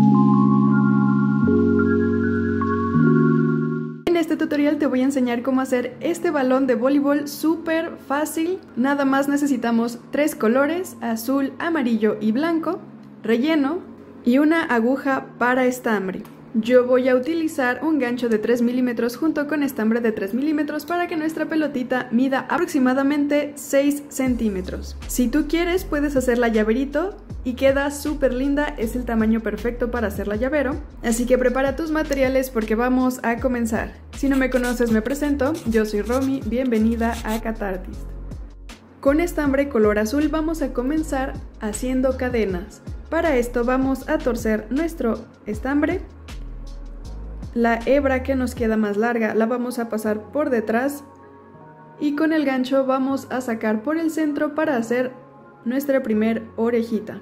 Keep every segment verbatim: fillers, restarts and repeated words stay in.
En este tutorial te voy a enseñar cómo hacer este balón de voleibol súper fácil. Nada más necesitamos tres colores, azul, amarillo y blanco, relleno y una aguja para estambre. Yo voy a utilizar un gancho de tres milímetros junto con estambre de tres milímetros para que nuestra pelotita mida aproximadamente seis centímetros. Si tú quieres puedes hacerla llaverito y queda súper linda, es el tamaño perfecto para hacerla llavero. Así que prepara tus materiales porque vamos a comenzar. Si no me conoces me presento, yo soy Romy, bienvenida a Catartist. Con estambre color azul vamos a comenzar haciendo cadenas. Para esto vamos a torcer nuestro estambre. La hebra que nos queda más larga la vamos a pasar por detrás y con el gancho vamos a sacar por el centro para hacer nuestra primer orejita.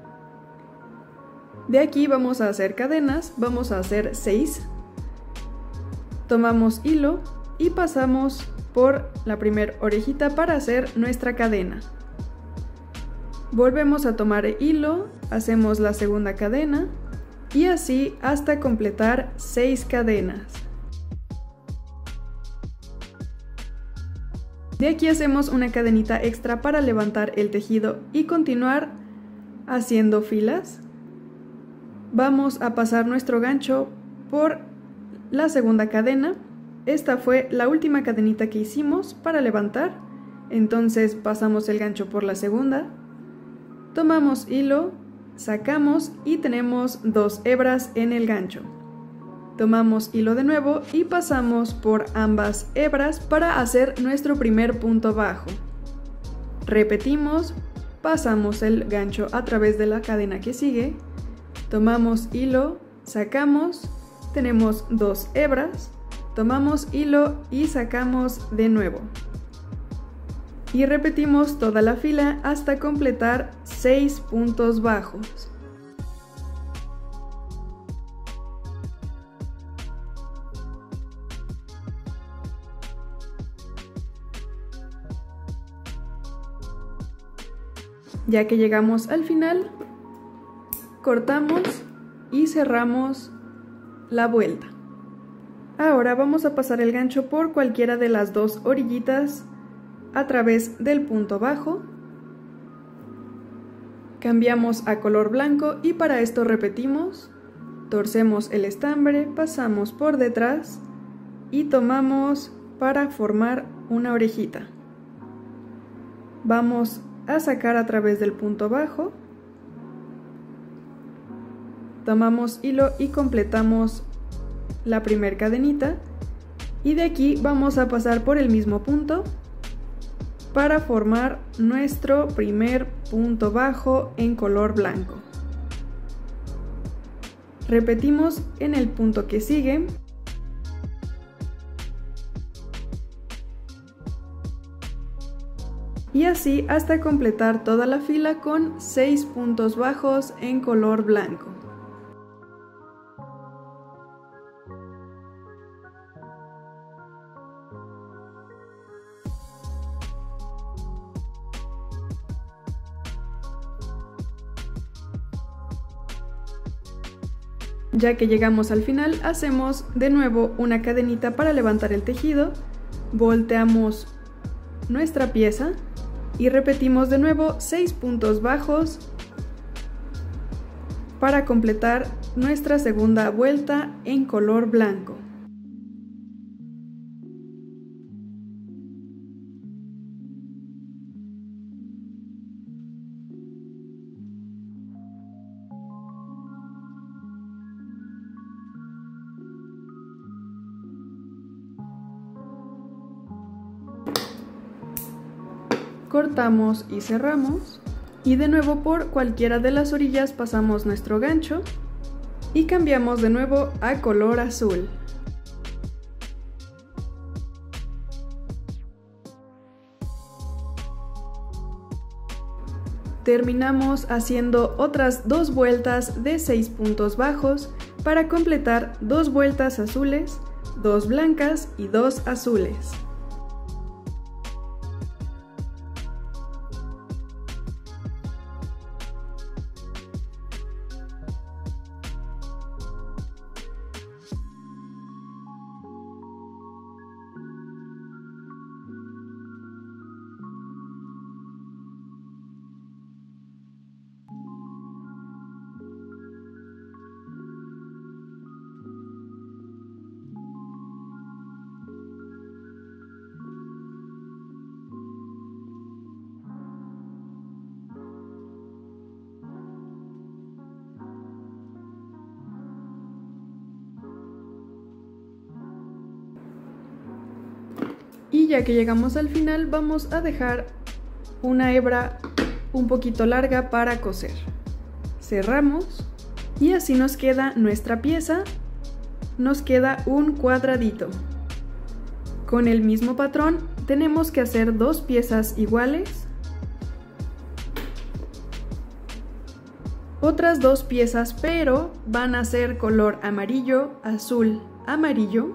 De aquí vamos a hacer cadenas, vamos a hacer seis. Tomamos hilo y pasamos por la primer orejita para hacer nuestra cadena. Volvemos a tomar hilo, hacemos la segunda cadena. Y así hasta completar seis cadenas. De aquí hacemos una cadenita extra para levantar el tejido y continuar haciendo filas. Vamos a pasar nuestro gancho por la segunda cadena. Esta fue la última cadenita que hicimos para levantar. Entonces pasamos el gancho por la segunda. Tomamos hilo. Sacamos y tenemos dos hebras en el gancho. Tomamos hilo de nuevo y pasamos por ambas hebras para hacer nuestro primer punto bajo. Repetimos, pasamos el gancho a través de la cadena que sigue. Tomamos hilo, sacamos, tenemos dos hebras. Tomamos hilo y sacamos de nuevo. Y repetimos toda la fila hasta completar seis puntos bajos. Ya que llegamos al final, cortamos y cerramos la vuelta. Ahora vamos a pasar el gancho por cualquiera de las dos orillitas a través del punto bajo. Cambiamos a color blanco y para esto repetimos, torcemos el estambre, pasamos por detrás y tomamos para formar una orejita. Vamos a sacar a través del punto bajo, tomamos hilo y completamos la primer cadenita y de aquí vamos a pasar por el mismo punto para formar nuestro primer punto bajo en color blanco. Repetimos en el punto que sigue. Y así hasta completar toda la fila con seis puntos bajos en color blanco. Ya que llegamos al final, hacemos de nuevo una cadenita para levantar el tejido, volteamos nuestra pieza y repetimos de nuevo seis puntos bajos para completar nuestra segunda vuelta en color blanco. Cortamos y cerramos y de nuevo por cualquiera de las orillas pasamos nuestro gancho y cambiamos de nuevo a color azul. Terminamos haciendo otras dos vueltas de seis puntos bajos para completar dos vueltas azules, dos blancas y dos azules. Y ya que llegamos al final, vamos a dejar una hebra un poquito larga para coser. Cerramos y así nos queda nuestra pieza. Nos queda un cuadradito. Con el mismo patrón tenemos que hacer dos piezas iguales, otras dos piezas, pero van a ser color amarillo, azul, amarillo,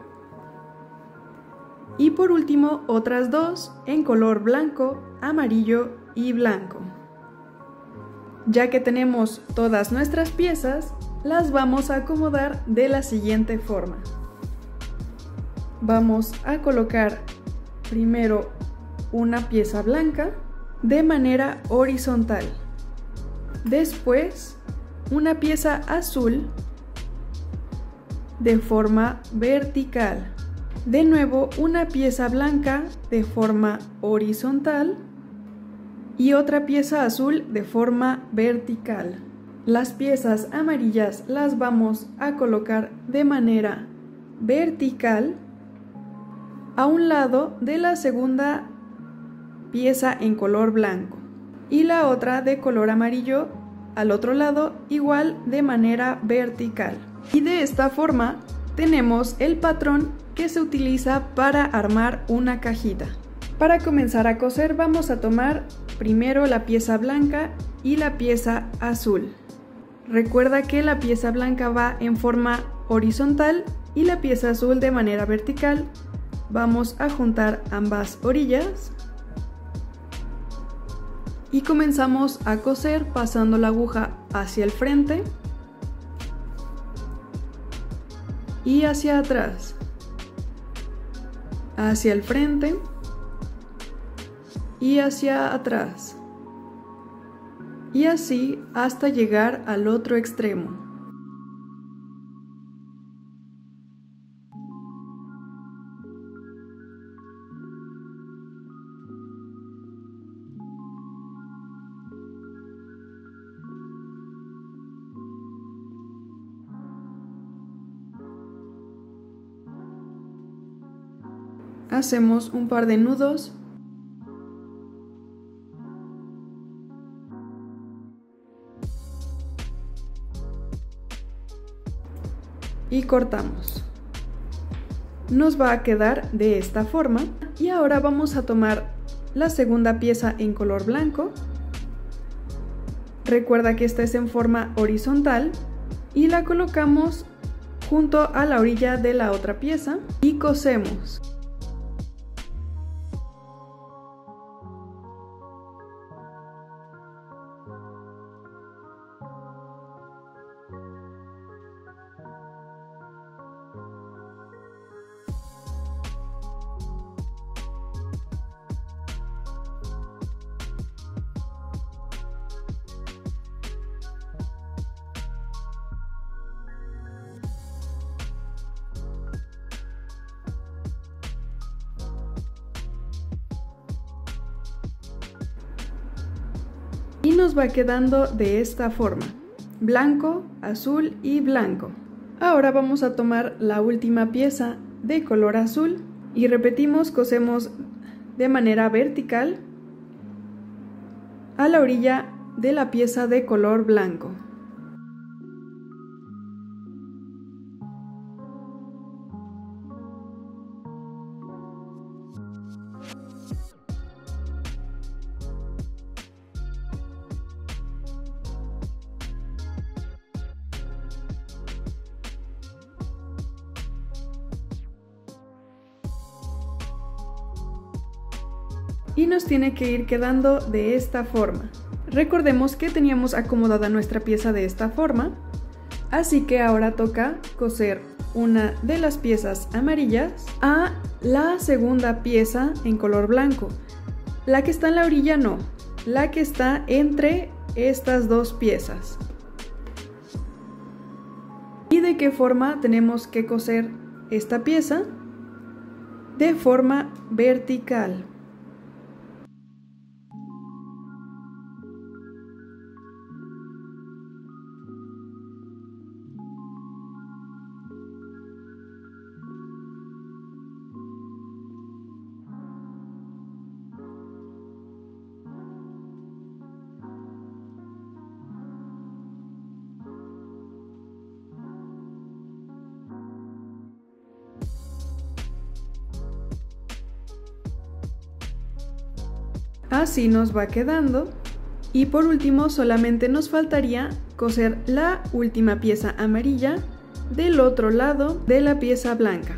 y por último otras dos en color blanco, amarillo y blanco. Ya que tenemos todas nuestras piezas, las vamos a acomodar de la siguiente forma. Vamos a colocar primero una pieza blanca de manera horizontal. Después una pieza azul de forma vertical. De nuevo una pieza blanca de forma horizontal y otra pieza azul de forma vertical. Las piezas amarillas las vamos a colocar de manera vertical a un lado de la segunda pieza en color blanco y la otra de color amarillo al otro lado, igual de manera vertical. Y de esta forma tenemos el patrón que se utiliza para armar una cajita. Para comenzar a coser vamos a tomar primero la pieza blanca y la pieza azul. Recuerda que la pieza blanca va en forma horizontal y la pieza azul de manera vertical. Vamos a juntar ambas orillas y comenzamos a coser pasando la aguja hacia el frente y hacia atrás, hacia el frente y hacia atrás, y así hasta llegar al otro extremo. Hacemos un par de nudos y cortamos. Nos va a quedar de esta forma y ahora vamos a tomar la segunda pieza en color blanco. Recuerda que esta es en forma horizontal y la colocamos junto a la orilla de la otra pieza y cosemos. Y nos va quedando de esta forma, blanco, azul y blanco. Ahora vamos a tomar la última pieza de color azul y repetimos, cosemos de manera vertical a la orilla de la pieza de color blanco. Y nos tiene que ir quedando de esta forma. Recordemos que teníamos acomodada nuestra pieza de esta forma, así que ahora toca coser una de las piezas amarillas a la segunda pieza en color blanco. La que está en la orilla no, la que está entre estas dos piezas. ¿Y de qué forma tenemos que coser esta pieza? De forma vertical. Así nos va quedando. Y por último solamente nos faltaría coser la última pieza amarilla del otro lado de la pieza blanca.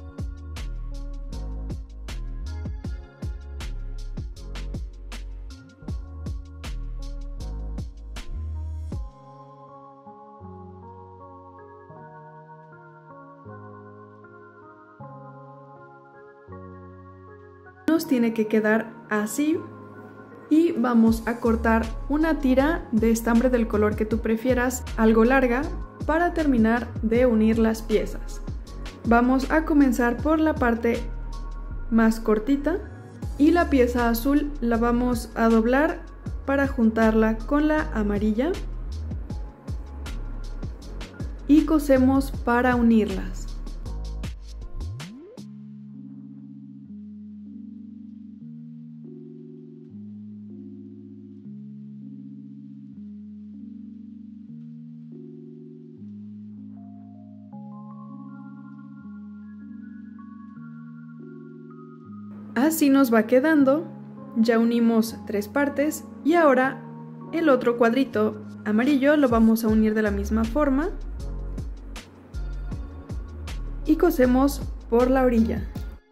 Nos tiene que quedar así. Y vamos a cortar una tira de estambre del color que tú prefieras, algo larga, para terminar de unir las piezas. Vamos a comenzar por la parte más cortita y la pieza azul la vamos a doblar para juntarla con la amarilla y cosemos para unirlas. Así nos va quedando. Ya unimos tres partes y ahora el otro cuadrito amarillo lo vamos a unir de la misma forma y cosemos por la orilla.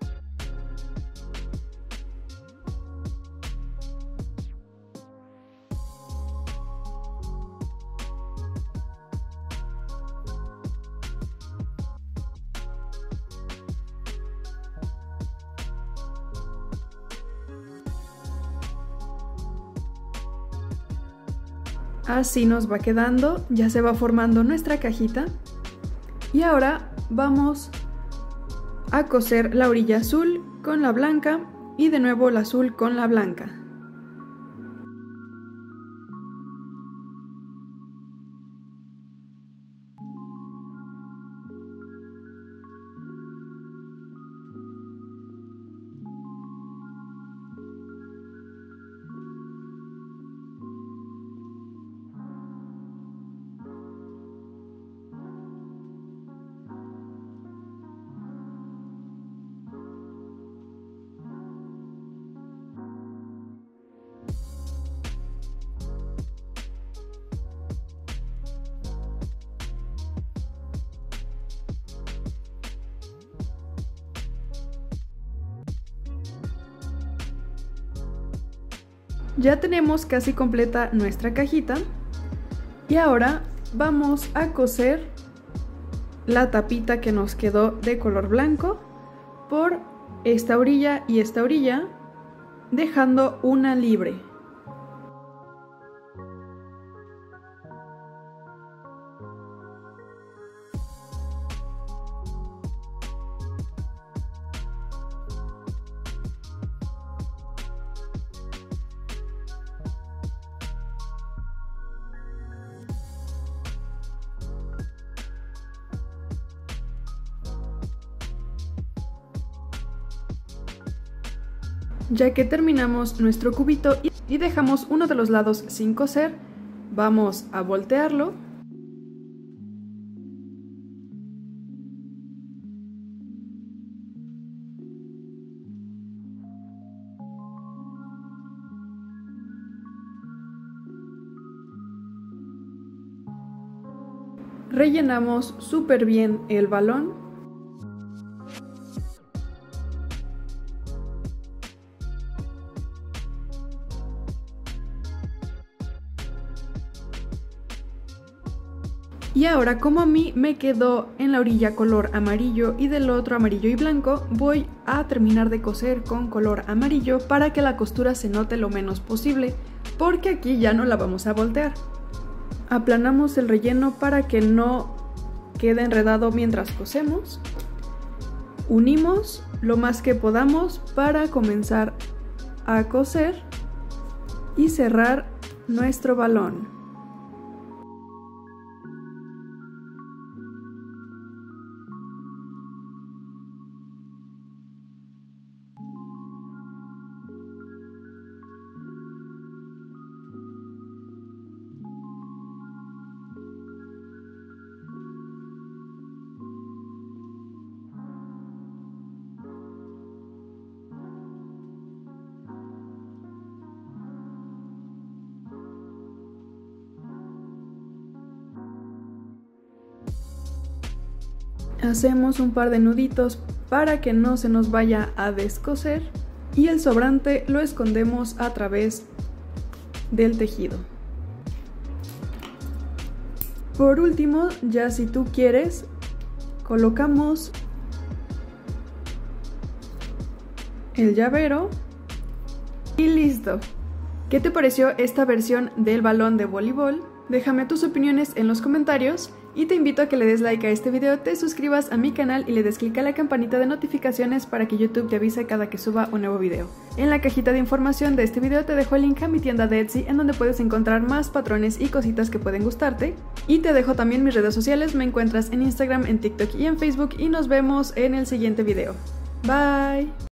Así nos va quedando, ya se va formando nuestra cajita. Y ahora vamos a coser la orilla azul con la blanca y de nuevo la azul con la blanca. Ya tenemos casi completa nuestra cajita y ahora vamos a coser la tapita que nos quedó de color blanco por esta orilla y esta orilla, dejando una libre. Ya que terminamos nuestro cubito y dejamos uno de los lados sin coser, vamos a voltearlo. Rellenamos súper bien el balón. Y ahora, como a mí me quedó en la orilla color amarillo y del otro amarillo y blanco, voy a terminar de coser con color amarillo para que la costura se note lo menos posible, porque aquí ya no la vamos a voltear. Aplanamos el relleno para que no quede enredado mientras cosemos. Unimos lo más que podamos para comenzar a coser y cerrar nuestro balón. Hacemos un par de nuditos para que no se nos vaya a descoser y el sobrante lo escondemos a través del tejido. Por último, ya si tú quieres, colocamos el llavero y listo. ¿Qué te pareció esta versión del balón de voleibol? Déjame tus opiniones en los comentarios y te invito a que le des like a este video, te suscribas a mi canal y le des clic a la campanita de notificaciones para que YouTube te avise cada que suba un nuevo video. En la cajita de información de este video te dejo el link a mi tienda de Etsy en donde puedes encontrar más patrones y cositas que pueden gustarte. Y te dejo también mis redes sociales, me encuentras en Instagram, en TikTok y en Facebook y nos vemos en el siguiente video. Bye.